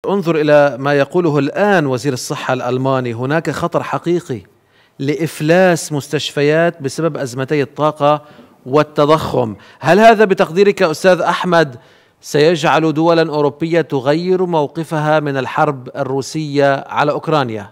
انظر إلى ما يقوله الآن وزير الصحة الألماني، هناك خطر حقيقي لإفلاس مستشفيات بسبب أزمتي الطاقة والتضخم. هل هذا بتقديرك أستاذ أحمد سيجعل دولا أوروبية تغير موقفها من الحرب الروسية على أوكرانيا؟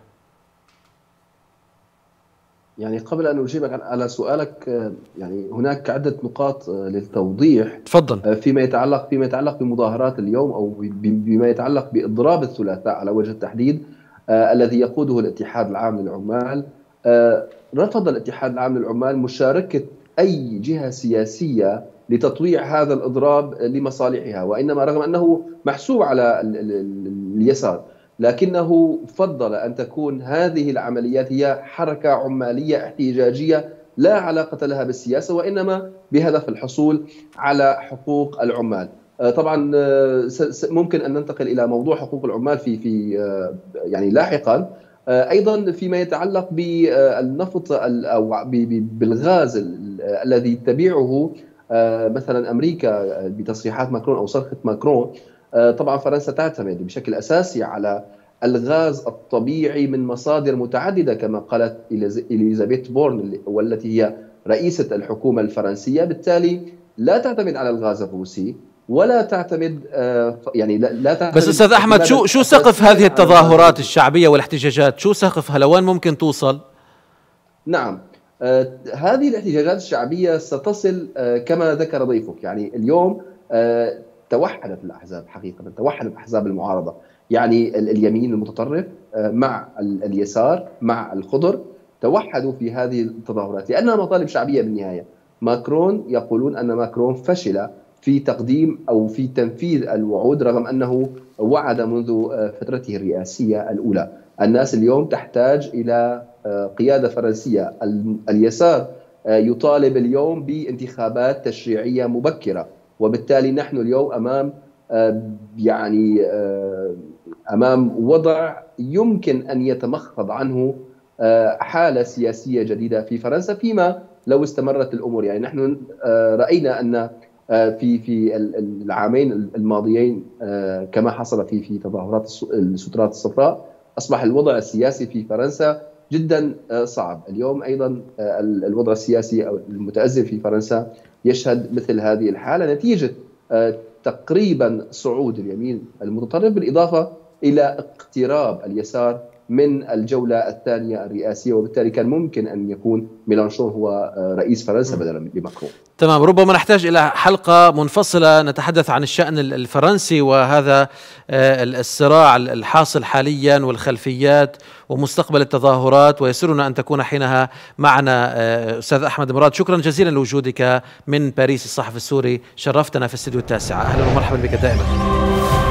يعني قبل أن أجيبك على سؤالك، يعني هناك عدة نقاط للتوضيح. تفضل. فيما يتعلق بمظاهرات اليوم أو بما يتعلق بإضراب الثلاثاء على وجه التحديد الذي يقوده الاتحاد العام للعمال. رفض الاتحاد العام للعمال مشاركة أي جهة سياسية لتطويع هذا الإضراب لمصالحها، وإنما رغم أنه محسوب على اليسار، لكنه فضل أن تكون هذه العمليات هي حركة عمالية احتجاجية لا علاقة لها بالسياسة، وإنما بهدف الحصول على حقوق العمال. طبعا ممكن أن ننتقل إلى موضوع حقوق العمال في يعني لاحقا. أيضا فيما يتعلق بالنفط أو بالغاز الذي تبيعه مثلا أمريكا بتصريحات ماكرون أو صرخة ماكرون، طبعا فرنسا تعتمد بشكل أساسي على الغاز الطبيعي من مصادر متعددة كما قالت إليزابيث بورن والتي هي رئيسة الحكومة الفرنسية. بالتالي لا تعتمد على الغاز الروسي ولا تعتمد يعني لا تعتمد. بس أستاذ أحمد، شو سقف هذه التظاهرات الشعبية والاحتجاجات؟ شو سقفها لوين ممكن توصل؟ نعم، هذه الاحتجاجات الشعبية ستصل كما ذكر ضيفك. يعني اليوم توحدت الأحزاب حقيقة، توحدت أحزاب المعارضة، يعني اليمين المتطرف مع اليسار مع الخضر، توحدوا في هذه التظاهرات لأنها مطالب شعبية بالنهاية. ماكرون يقولون أن ماكرون فشل في تقديم أو في تنفيذ الوعود رغم أنه وعد منذ فترته الرئاسية الأولى. الناس اليوم تحتاج إلى قيادة فرنسية. اليسار يطالب اليوم بانتخابات تشريعية مبكرة، وبالتالي نحن اليوم أمام وضع يمكن أن يتمخض عنه حالة سياسية جديدة في فرنسا فيما لو استمرت الأمور. يعني نحن رأينا أن في العامين الماضيين كما حصل في تظاهرات السترات الصفراء أصبح الوضع السياسي في فرنسا جدا صعب. اليوم أيضا الوضع السياسي أو المتأزم في فرنسا يشهد مثل هذه الحالة نتيجة تقريبا صعود اليمين المتطرف بالإضافة إلى اقتراب اليسار من الجولة الثانية الرئاسية، وبالتالي كان ممكن أن يكون ميلانشون هو رئيس فرنسا بدلا من ماكرون. تمام، ربما نحتاج إلى حلقة منفصلة نتحدث عن الشأن الفرنسي وهذا الصراع الحاصل حاليا والخلفيات ومستقبل التظاهرات، ويسرنا أن تكون حينها معنا أستاذ أحمد مراد. شكرا جزيلا لوجودك من باريس الصحفي السوري، شرفتنا في الاستديو التاسع. أهلا ومرحبا بك دائما.